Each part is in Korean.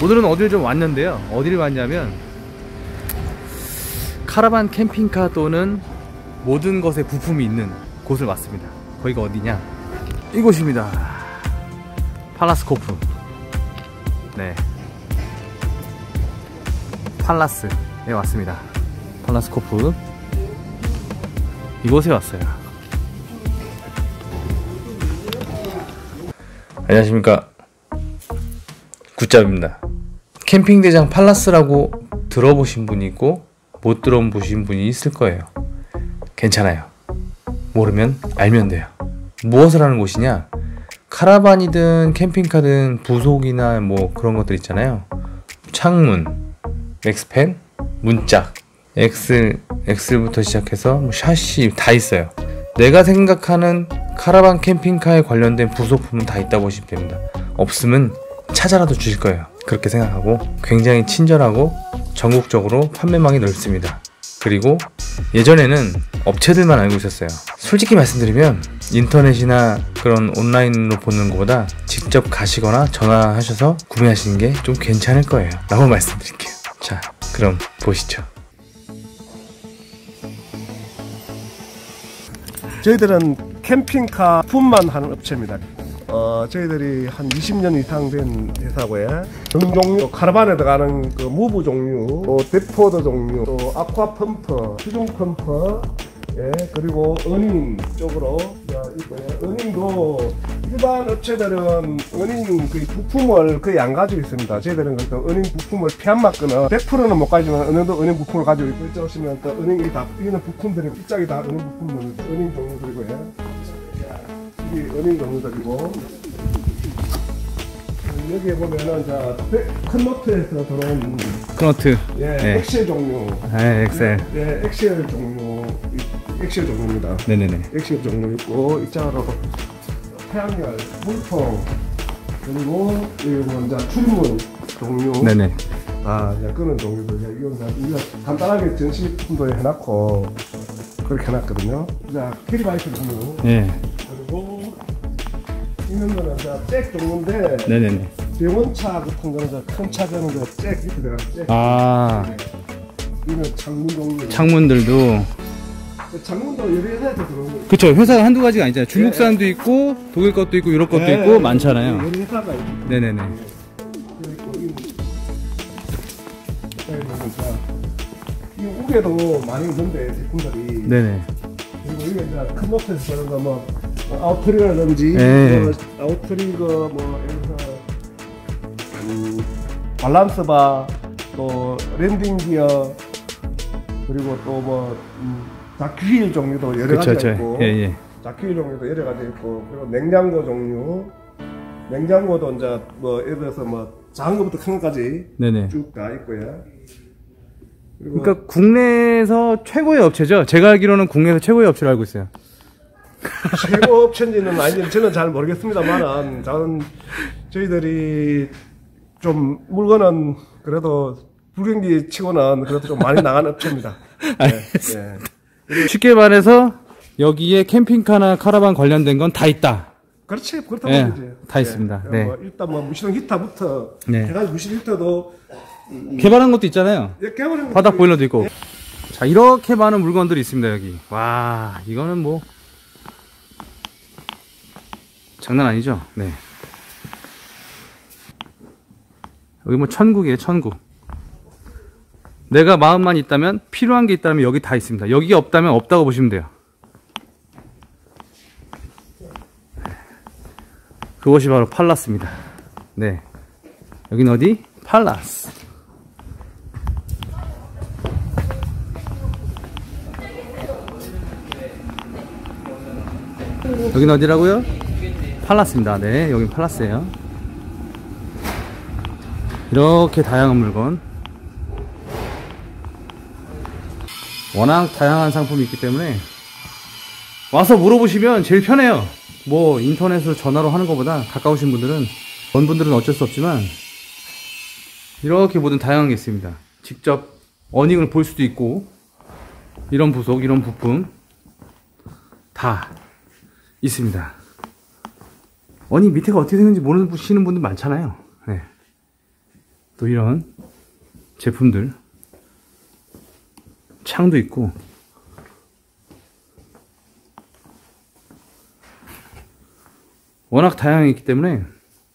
오늘은 어딜 좀 왔는데요. 어디를 왔냐면 카라반 캠핑카 또는 모든 것에 부품이 있는 곳을 왔습니다. 거기가 어디냐? 이곳입니다. 팔라스코프. 네, 팔라스에 왔습니다. 팔라스코프 이곳에 왔어요. 안녕하십니까, 굿잡입니다. 캠핑대장 팔라스라고 들어보신 분이 있고 못 들어보신 분이 있을 거예요. 괜찮아요. 모르면 알면 돼요. 무엇을 하는 곳이냐? 카라반이든 캠핑카든 부속이나 뭐 그런 것들 있잖아요. 창문, 엑스펜, 문짝, 엑셀부터 시작해서 뭐 샤시 다 있어요. 내가 생각하는 카라반 캠핑카에 관련된 부속품은 다 있다고 보시면 됩니다. 없으면 찾아라도 주실 거예요. 그렇게 생각하고 굉장히 친절하고 전국적으로 판매망이 넓습니다. 그리고 예전에는 업체들만 알고 있었어요. 솔직히 말씀드리면 인터넷이나 그런 온라인으로 보는 것보다 직접 가시거나 전화하셔서 구매하시는 게 좀 괜찮을 거예요 라고 말씀드릴게요. 자, 그럼 보시죠. 저희들은 캠핑카 품만 하는 업체입니다. 저희들이 한 20년 이상 된 회사고요. 등 종류, 카라반에 들어가는 그 무브 종류, 또 데포더 종류, 또 아쿠아 펌프, 수중 펌프, 예, 그리고 어닝 쪽으로 있고요. 어닝도 일반 업체들은 어닝 그 부품을 거의 안 가지고 있습니다. 저희들은 그 어닝 부품을 피한맞거나 100%는 못 가지만 어느 정도 어닝 부품을 가지고 있고, 이쪽 오시면 또 어닝이 다 이런 부품들이 입장이 다 어닝 부품은 어닝 종류들이고요. 이 어닝 종류들이고, 여기에 보면은 큰 노트에서 들어온 크노트, 예, 네. 엑셀 종류, 네, 엑셀, 예, 엑셀 종류, 엑셀 종류입니다. 네네네. 엑셀 종류 있고, 이쪽으로 태양열, 물통, 그리고 이거 이제 출문 종류, 네네. 이제 끄는 종류들, 이건 우리가 간단하게 전시품도 해놨고 그렇게 해놨거든요. 자, 캐리바이크 종류, 네. 그리고 이런 거는 잭 종류인데, 네네네. 대원차 같은 거는 큰 차 가는 거 잭 이렇게 들어가는 잭. 이건 창문 종류. 창문들도. 창문도 여러 회사에서 들어오는 거예요. 그쵸, 회사가 한두 가지가 아니잖아요. 중국산도 있고 독일 것도 있고 유럽 것도 있고 많잖아요. 여러 회사가 있고. 네네네. 그리고 이 우개도 많이 있는데 제품들이. 네네. 그리고 이게 이제 큰 노트에서 그런 거 뭐 아웃트리거라든지 뭐 아웃트리거 뭐 여기서 밸런스바, 또 랜딩 기어, 그리고 또 뭐 자퀴 종류도 여러 가지가 있고, 자퀴 종류도 여러 가지 있고, 그리고 냉장고 종류, 냉장고도 이제 뭐 예를 들어서 뭐 작은 것부터 큰 것까지 쭉 다 있고요. 그러니까 국내에서 최고의 업체죠. 제가 알기로는 국내에서 최고의 업체로 알고 있어요. 최고 업체인지는 아닌지 저는 잘 모르겠습니다만은, 저희들이 좀 물건은 그래도 불경기 치고는 그래도 좀 많이 나간 업체입니다. 네. 쉽게 말해서 여기에 캠핑카나 카라반 관련된 건 다 있다. 그렇지, 그렇다고 보죠. 다 있습니다. 네. 뭐 일단 뭐 무시동 히터부터 해가지고 무시동 히터도 개발한 것도 있잖아요. 바닥 보일러도 있고. 자, 이렇게 많은 물건들이 있습니다 여기. 와, 이거는 뭐 장난 아니죠. 네. 여기 뭐 천국이에요, 천국. 내가 마음만 있다면, 필요한 게 있다면 여기 다 있습니다. 여기가 없다면 없다고 보시면 돼요. 그것이 바로 팔라스입니다. 네. 여긴 어디? 팔라스. 여긴 어디라고요? 팔라스입니다. 네, 여긴 팔라스예요. 이렇게 다양한 물건, 워낙 다양한 상품이 있기 때문에 와서 물어보시면 제일 편해요. 뭐 인터넷으로 전화로 하는 것보다 가까우신 분들은, 먼 분들은 어쩔 수 없지만 이렇게 모든 다양한 게 있습니다. 직접 어닝을 볼 수도 있고, 이런 부속, 이런 부품 다 있습니다. 어닝 밑에가 어떻게 생겼는지 모르시는 분들 많잖아요. 네. 또 이런 제품들, 창도 있고, 워낙 다양했기 때문에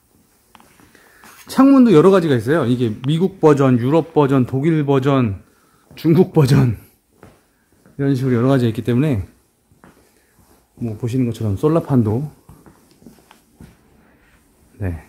창문도 여러 가지가 있어요. 이게 미국 버전, 유럽 버전, 독일 버전, 중국 버전, 이런 식으로 여러 가지가 있기 때문에 뭐 보시는 것처럼 솔라판도, 네,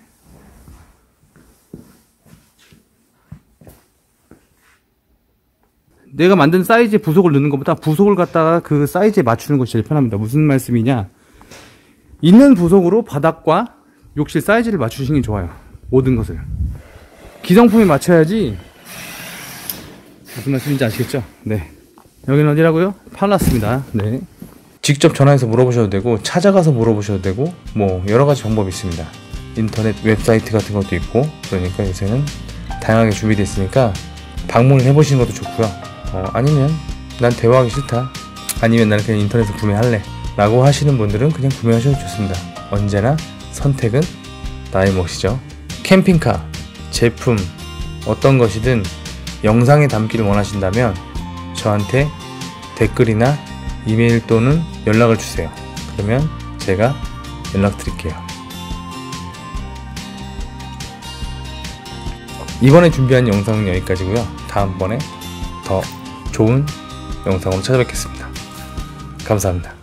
내가 만든 사이즈에 부속을 넣는 것보다 부속을 갖다가 그 사이즈에 맞추는 것이 제일 편합니다. 무슨 말씀이냐, 있는 부속으로 바닥과 욕실 사이즈를 맞추시는 게 좋아요. 모든 것을 기성품에 맞춰야지. 무슨 말씀인지 아시겠죠? 네, 여기는 어디라고요? 팔라스입니다. 네, 직접 전화해서 물어보셔도 되고 찾아가서 물어보셔도 되고 뭐 여러가지 방법이 있습니다. 인터넷 웹사이트 같은 것도 있고, 그러니까 요새는 다양하게 준비되어 있으니까 방문을 해보시는 것도 좋고요. 아니면 난 대화하기 싫다, 아니면 나는 그냥 인터넷에서 구매할래 라고 하시는 분들은 그냥 구매하셔도 좋습니다. 언제나 선택은 나의 몫이죠. 캠핑카 제품 어떤 것이든 영상에 담기를 원하신다면 저한테 댓글이나 이메일 또는 연락을 주세요. 그러면 제가 연락드릴게요. 이번에 준비한 영상은 여기까지고요. 다음번에 더 좋은 영상으로 찾아뵙겠습니다. 감사합니다.